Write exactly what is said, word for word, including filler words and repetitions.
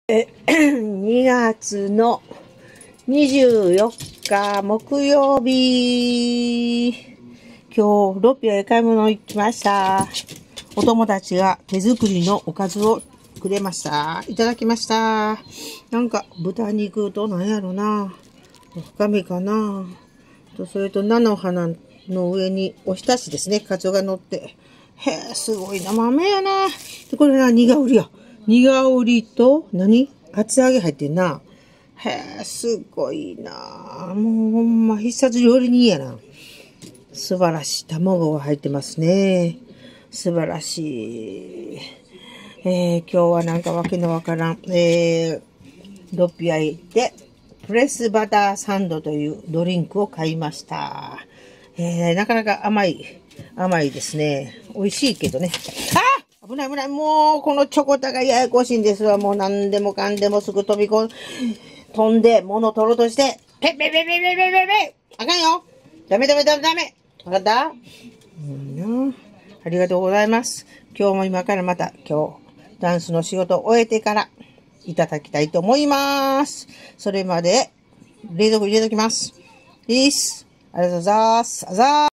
え、にがつのにじゅうよっか木曜日。今日、ロピアへ買い物行きました。お友達が手作りのおかずをくれました。いただきました。なんか、豚肉となんやろな。深みかな。と、それと菜の花の上におひたしですね。カツオが乗って。へえ、すごいな。豆やな。で、これな、苦織や。苦織と、何厚揚げ入ってんな。へえ、すごいな。もうほんま必殺料理人やな。素晴らしい。卵が入ってますね。素晴らしい。えー、今日はなんかわけのわからん。えー、ロピア行って、プレスバターサンドというドリンクを買いました。えー、なかなか甘い、甘いですね。美味しいけどね。あ危ない危ない。もう、このチョコタがややこしいんですわ。もう何でもかんでもすぐ飛び込ん、飛んで、物取ろうとして、ペッペッペッペッペッペッペッペッあかんよ。ダメダメダメダメ。わかった？うんな。ありがとうございます。今日も今からまた、今日、ダンスの仕事を終えてから、いただきたいと思います。それまで、冷蔵庫入れときます。ピース。ありがとうございます。あざー。